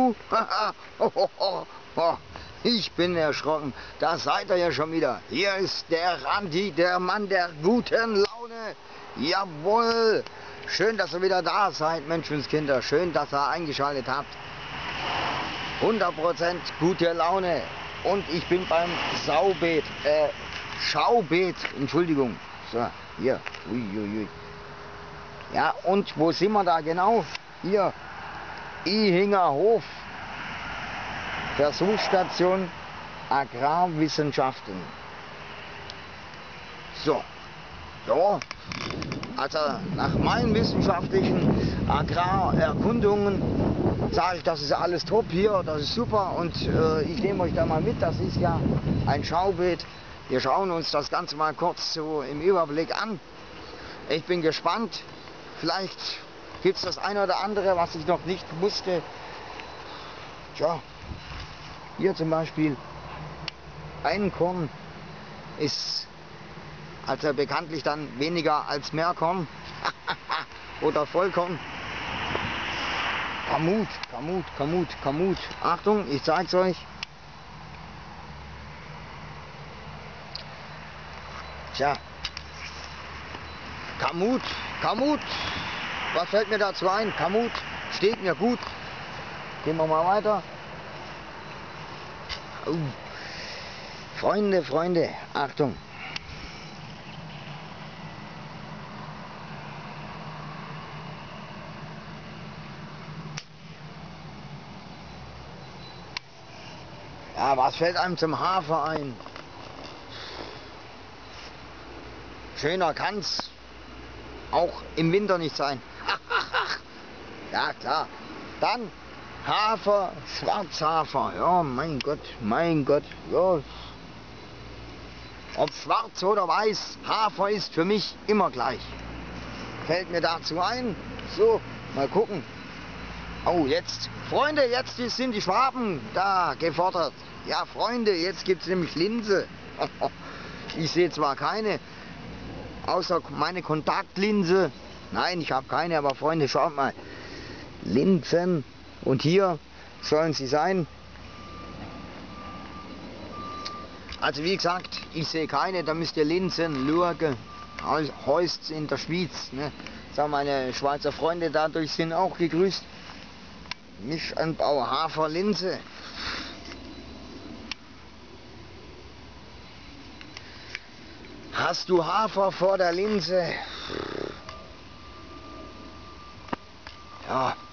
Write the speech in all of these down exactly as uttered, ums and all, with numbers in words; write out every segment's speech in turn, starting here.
du? Ich bin erschrocken. Da seid ihr ja schon wieder. Hier ist der Randi, der Mann der guten Laune. Jawohl. Schön, dass ihr wieder da seid, Menschenskinder. Schön, dass ihr eingeschaltet habt. hundert Prozent gute Laune. Und ich bin beim Saubeet. Äh, Schaubeet. Entschuldigung. So, hier. Uiuiui. Ja, und wo sind wir da genau? Hier. Ihinger Hof. Versuchsstation Agrarwissenschaften. So. Ja. Also nach meinen wissenschaftlichen Agrarerkundungen sage ich, das ist alles top hier, das ist super, und äh, ich nehme euch da mal mit. Das ist ja ein Schaubeet. Wir schauen uns das Ganze mal kurz so im Überblick an. Ich bin gespannt. Vielleicht gibt es das eine oder andere, was ich noch nicht wusste. Tja, hier zum Beispiel Einkorn ist also bekanntlich dann weniger als Mehrkorn oder Vollkorn. Kamut, Kamut, Kamut, Kamut. Achtung, ich zeig's euch. Tja, Kamut, Kamut. Was fällt mir dazu ein? Kamut steht mir gut. Gehen wir mal weiter. Oh. Freunde, Freunde, Achtung. Ja, was fällt einem zum Hafer ein? Schöner kann's auch im Winter nicht sein. Ja, klar. Dann Hafer, Schwarzhafer. Ja, mein Gott, mein Gott. Ja. Ob schwarz oder weiß, Hafer ist für mich immer gleich. Fällt mir dazu ein. So, mal gucken. Oh, jetzt, Freunde, jetzt sind die Schwaben da gefordert. Ja, Freunde, jetzt gibt es nämlich Linse. Ich sehe zwar keine, außer meine Kontaktlinse. Nein, ich habe keine, aber Freunde, schaut mal. Linsen. Und hier sollen sie sein. Also wie gesagt, ich sehe keine, da müsst ihr Linsen, Lurge, Heust in der Schweiz. Ne? So, meine Schweizer Freunde dadurch sind auch gegrüßt. Mischanbau Hafer, Linse. Hast du Hafer vor der Linse? Ja.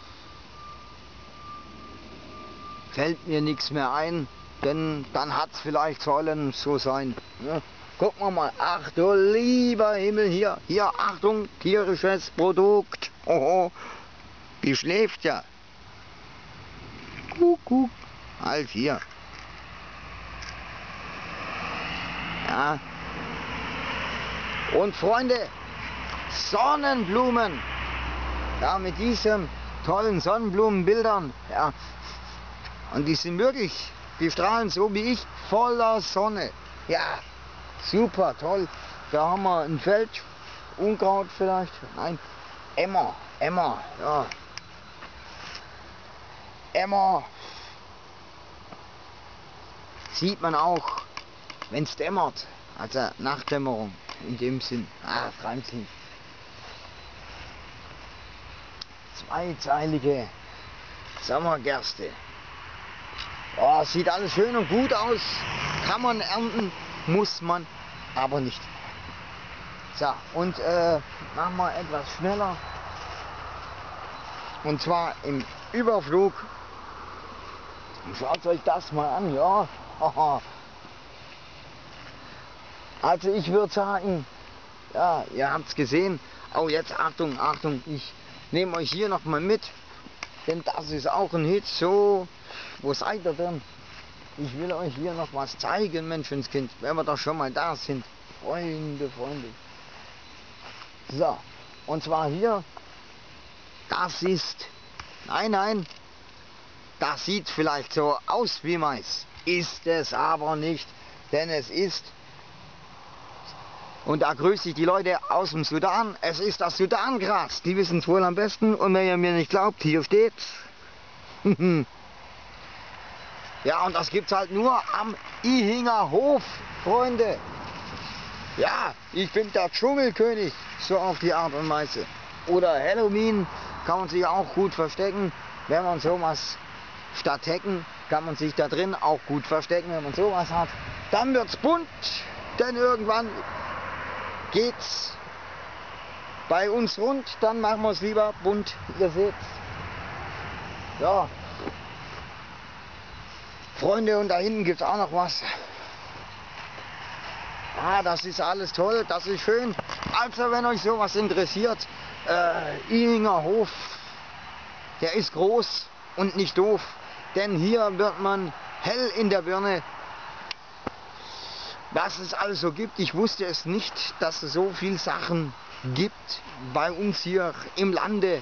Fällt mir nichts mehr ein, denn dann hat es vielleicht sollen so sein. Ja. Gucken wir mal. Ach du lieber Himmel, hier, hier, Achtung, tierisches Produkt. Oho, die schläft ja. Kuckuck. Halt hier. Ja. Und Freunde, Sonnenblumen. Ja, mit diesen tollen Sonnenblumenbildern. Ja. Und die sind wirklich, die strahlen so wie ich, voller Sonne. Ja, super, toll. Da haben wir ein Feld, Unkraut vielleicht. Nein, Emmer, Emmer, ja. Emmer sieht man auch, wenn es dämmert, also Nachtdämmerung in dem Sinn. Ah, das reimt sich. Zweizeilige Sommergerste. Oh, sieht alles schön und gut aus, kann man ernten, muss man aber nicht. So, und äh, machen wir etwas schneller. Und zwar im Überflug. Schaut euch das mal an, ja. Also ich würde sagen, ja, ihr habt es gesehen. Oh, jetzt Achtung, Achtung, ich nehme euch hier noch mal mit, denn das ist auch ein Hit. So, wo seid ihr denn? Ich will euch hier noch was zeigen, Menschenskind, wenn wir doch schon mal da sind. Freunde, Freunde. So, und zwar hier, das ist, nein, nein, das sieht vielleicht so aus wie Mais, ist es aber nicht, denn es ist, und da grüße ich die Leute aus dem Sudan, es ist das Sudangras, die wissen es wohl am besten, und wenn ihr mir nicht glaubt, hier steht's. Ja, und das gibt's halt nur am Ihinger Hof, Freunde. Ja, ich bin der Dschungelkönig, so auf die Art und Weise. Oder Halloween kann man sich auch gut verstecken, wenn man sowas statt Hecken, kann man sich da drin auch gut verstecken, wenn man sowas hat. Dann wird's bunt, denn irgendwann geht's bei uns rund, dann machen wir es lieber bunt, ihr seht's. Ja, Freunde, und da hinten gibt's auch noch was. Ah, das ist alles toll, das ist schön. Also wenn euch sowas interessiert, äh, Ihinger Hof, der ist groß und nicht doof, denn hier wird man hell in der Birne, was es alles so gibt. Ich wusste es nicht, dass es so viele Sachen gibt bei uns hier im Lande.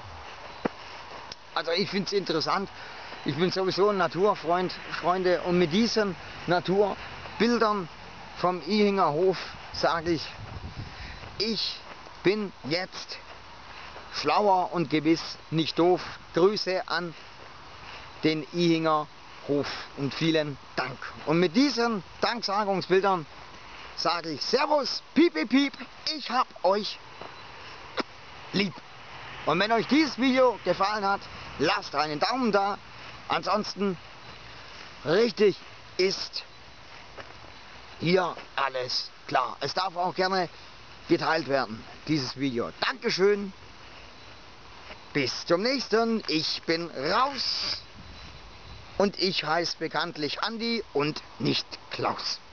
Also ich finde es interessant. Ich bin sowieso ein Naturfreund, Freunde, und mit diesen Naturbildern vom Ihinger Hof sage ich, ich bin jetzt schlauer und gewiss nicht doof. Grüße an den Ihinger Hof und vielen Dank. Und mit diesen Danksagungsbildern sage ich Servus, piep, piep, piep, ich hab euch lieb. Und wenn euch dieses Video gefallen hat, lasst einen Daumen da. Ansonsten, richtig ist hier alles klar. Es darf auch gerne geteilt werden, dieses Video. Dankeschön. Bis zum nächsten. Ich bin raus. Und ich heiße bekanntlich Andi und nicht Klaus.